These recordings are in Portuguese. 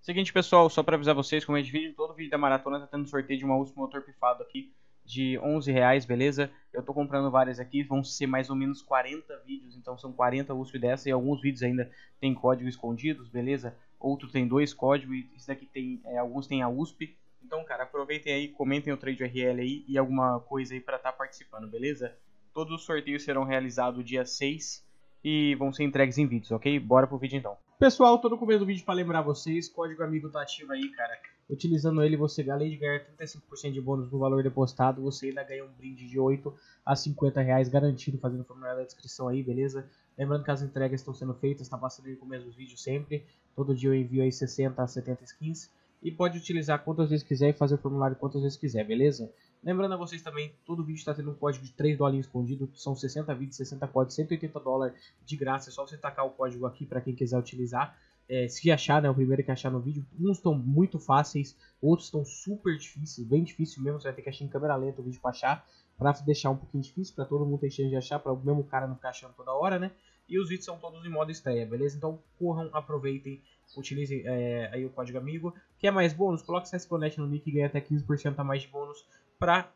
Seguinte, pessoal, só para avisar vocês, como é de vídeo, todo vídeo da maratona tá tendo sorteio de uma USP motor pifado aqui de R$ 11, beleza? Eu tô comprando várias aqui, vão ser mais ou menos 40 vídeos, então são 40 USP dessa e alguns vídeos ainda tem código escondidos, beleza? Outro tem 2 códigos e esse daqui tem, alguns tem a USP. Então, cara, aproveitem aí, comentem o trade URL aí e alguma coisa aí para estar participando, beleza? Todos os sorteios serão realizados dia 6 e vão ser entregues em vídeos, ok? Bora pro vídeo então. Pessoal, tô no começo do vídeo para lembrar vocês, código amigo tá ativo aí, cara. Utilizando ele, você, além de ganhar 35% de bônus no valor depositado, você ainda ganha um brinde de 8 a 50 reais garantido, fazendo o formulário da descrição aí, beleza? Lembrando que as entregas estão sendo feitas, tá passando aí no começo dos vídeos sempre. Todo dia eu envio aí 60 a 70 skins. E pode utilizar quantas vezes quiser e fazer o formulário quantas vezes quiser, beleza? Lembrando a vocês também, todo vídeo está tendo um código de 3 dólares escondido. São 60 vídeos, 60 códigos, 180 dólares de graça. É só você tacar o código aqui para quem quiser utilizar. Se achar, né, o primeiro que achar no vídeo. Uns estão muito fáceis, outros estão super difíceis, bem difícil mesmo. Você vai ter que achar em câmera lenta o vídeo para achar, para deixar um pouquinho difícil, para todo mundo ter chance de achar, para o mesmo cara não ficar achando toda hora, né? E os vídeos são todos em modo estreia, beleza? Então corram, aproveitem, utilizem aí o código amigo. Quer mais bônus? Coloque CSGO.net no nick e ganha até 15% a mais de bônus para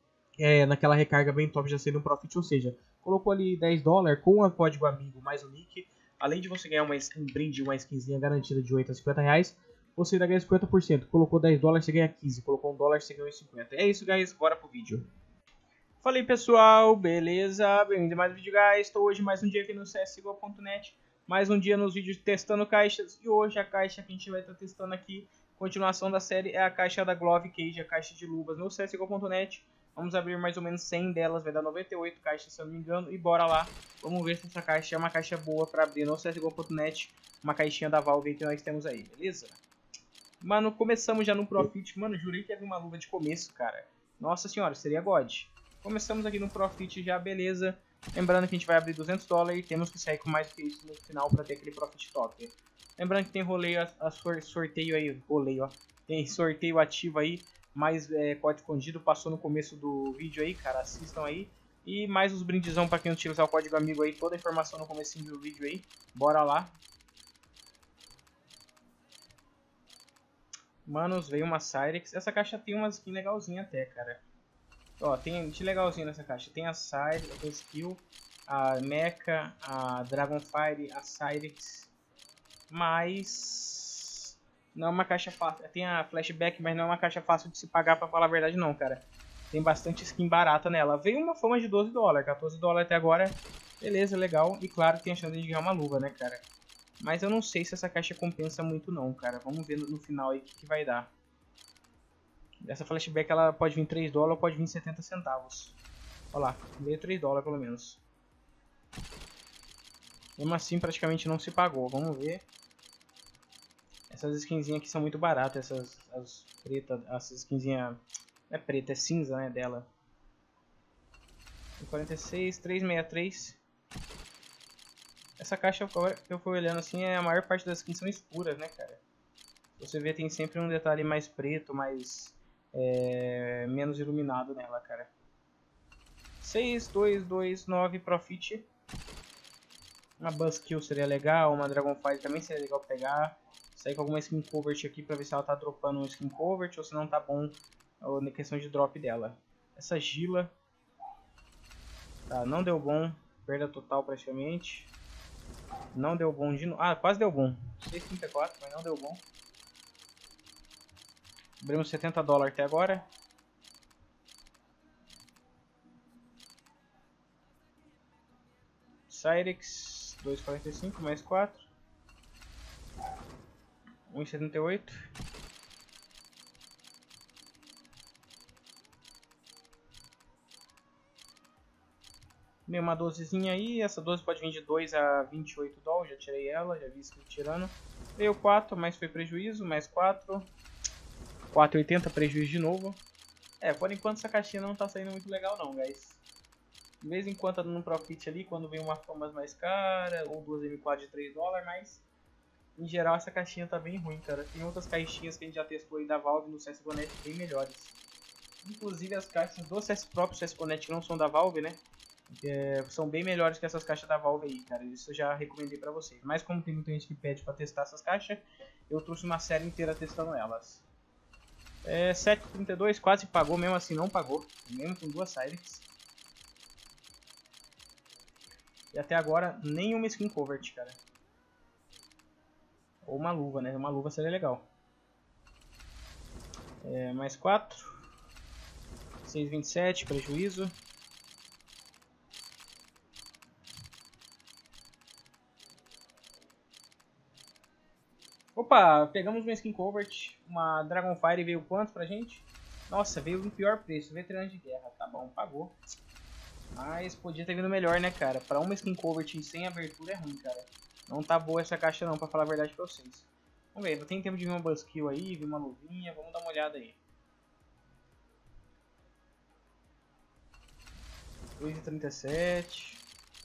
naquela recarga bem top já sendo um profit. Ou seja, colocou ali 10 dólares com o código amigo mais o nick. Além de você ganhar um brinde, uma skinzinha garantida de 8 a 50 reais, você ainda ganha 50%. Colocou 10 dólares, você ganha 15. Colocou 1 dólar, você ganha 50. É isso, guys. Bora pro vídeo. Fala aí, pessoal. Beleza? Bem-vindo a mais um vídeo, guys. Estou hoje mais um dia aqui no CSGO.net. Mais um dia nos vídeos testando caixas. E hoje a caixa que a gente vai estar testando aqui, continuação da série, é a caixa da Glove Cage, a caixa de luvas no CSGO.net. Vamos abrir mais ou menos 100 delas, vai dar 98 caixas, se eu não me engano. E bora lá, vamos ver se essa caixa é uma caixa boa para abrir no CSGO.net. Uma caixinha da Valve que nós temos aí, beleza? Mano, começamos já no Profit. Mano, jurei que ia vir uma luva de começo, cara. Nossa senhora, seria God. Começamos aqui no Profit já, beleza. Lembrando que a gente vai abrir 200 dólares e temos que sair com mais do que isso no final para ter aquele Profit top. Lembrando que tem roleio, sorteio aí, roleio, ó. Tem sorteio ativo aí. Mais código escondido passou no começo do vídeo aí, cara, assistam aí. E mais os brindizão para quem utilizar o código amigo aí, toda a informação no comecinho do vídeo aí. Bora lá. Manos, veio uma Cyrex. Essa caixa tem umas skins legalzinhas até, cara. Ó, tem de legalzinho nessa caixa. Tem a Cyrex, a Skill, a Mecha, a Dragonfire, a Cyrex. Mas não é uma caixa fácil. Tem a Flashback, mas não é uma caixa fácil de se pagar, pra falar a verdade não, cara. Tem bastante skin barata nela. Veio uma fama de 12 dólares, 14 dólares até agora. Beleza, legal. E claro, tem a chance de ganhar uma luva, né, cara. Mas eu não sei se essa caixa compensa muito não, cara. Vamos ver no final aí o que vai dar. Essa flashback ela pode vir 3 dólares ou pode vir 70 centavos. Olha lá, veio 3 dólares pelo menos. Mesmo assim praticamente não se pagou. Vamos ver. Essas skinzinhas aqui são muito baratas. As pretas, essas skinzinhas... Não é preta, é cinza, né, dela. 46, 363. Essa caixa que eu fui olhando assim, a maior parte das skins são escuras, né, cara? Você vê, tem sempre um detalhe mais preto, mais menos iluminado nela, cara. 6229 Profit. Uma Buzzkill seria legal, uma Dragonfire também seria legal pegar. Sair com alguma skin covert aqui pra ver se ela tá dropando um skin covert ou se não tá bom na questão de drop dela. Essa Gila. Tá, não deu bom. Perda total praticamente. Não deu bom de novo. Ah, quase deu bom. 6,34, mas não deu bom. Abrimos 70 dólares até agora. Cyrex 2,45 mais 4. 1,78. Meio uma dozezinha aí. Essa 12 pode vir de 2 a 28 dólares. Já tirei ela, já vi escrito tirando. Veio 4, mas foi prejuízo. Mais 4. 4,80 prejuízo de novo. Por enquanto essa caixinha não tá saindo muito legal não, guys. De vez em quando tá dando um profit ali, quando vem uma famas mais cara, ou duas M4 de 3 dólares, mas em geral essa caixinha tá bem ruim, cara. Tem outras caixinhas que a gente já testou aí da Valve no CSGO.net bem melhores. Inclusive as caixas do CS próprio CSGO.net que não são da Valve, né? São bem melhores que essas caixas da Valve aí, cara. Isso eu já recomendei pra vocês. Mas como tem muita gente que pede pra testar essas caixas, eu trouxe uma série inteira testando elas. 7,32 quase pagou, mesmo assim não pagou. Mesmo com 2 Cyrex. E até agora nenhuma skin covert, cara. Ou uma luva, né? Uma luva seria legal. Mais 4. 6,27, prejuízo. Opa, pegamos uma skin covert. Uma Dragonfire veio quanto pra gente? Nossa, veio no pior preço. Veterano de guerra. Tá bom, pagou. Mas podia ter vindo melhor, né, cara? Pra uma skin covert sem abertura é ruim, cara. Não tá boa essa caixa não, pra falar a verdade pra vocês. Vamos ver, tem tempo de vir uma buzzkill aí, vir uma luvinha. Vamos dar uma olhada aí. 2,37.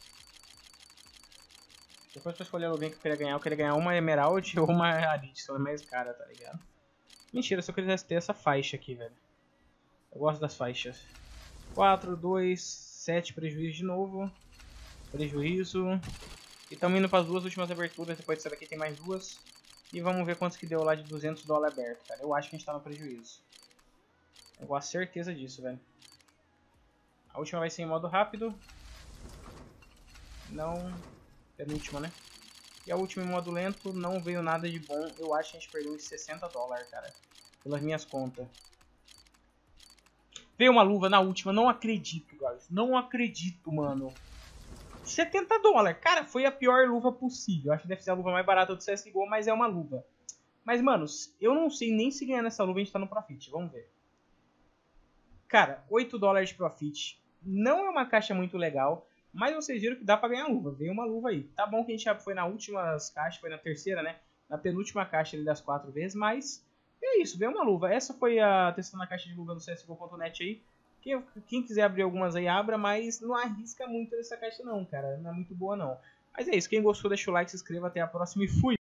Depois pra escolher a luvinha que eu queria ganhar uma Emerald ou uma Arid, são mais cara, tá ligado? Mentira, se eu quisesse ter essa faixa aqui, velho. Eu gosto das faixas. 4, 2, 7, prejuízo de novo. Prejuízo. E estamos indo para as duas últimas aberturas, depois dessa daqui tem mais duas. E vamos ver quantos que deu lá de $200 aberto, cara. Eu acho que a gente tá no prejuízo. Eu tenho certeza disso, velho. A última vai ser em modo rápido. Não... penúltima, né? E a última em modo lento, não veio nada de bom. Eu acho que a gente perdeu uns $60, cara. Pelas minhas contas. Veio uma luva na última, não acredito, guys. Não acredito, mano. $70. Cara, foi a pior luva possível. Acho que deve ser a luva mais barata do CSGO, mas é uma luva. Mas, mano, eu não sei nem se ganhar nessa luva a gente tá no profit. Vamos ver. Cara, $8 de profit. Não é uma caixa muito legal, mas vocês viram que dá pra ganhar luva. Veio uma luva aí. Tá bom que a gente já foi na última caixa, foi na terceira, né? Na penúltima caixa ali das 4 vezes, mas é isso, veio uma luva. Essa foi a testando a caixa de luva no CSGO.net aí. Quem quiser abrir algumas aí, abra, mas não arrisca muito nessa caixa não, cara. Não é muito boa não. Mas é isso, quem gostou deixa o like, se inscreva, até a próxima e fui!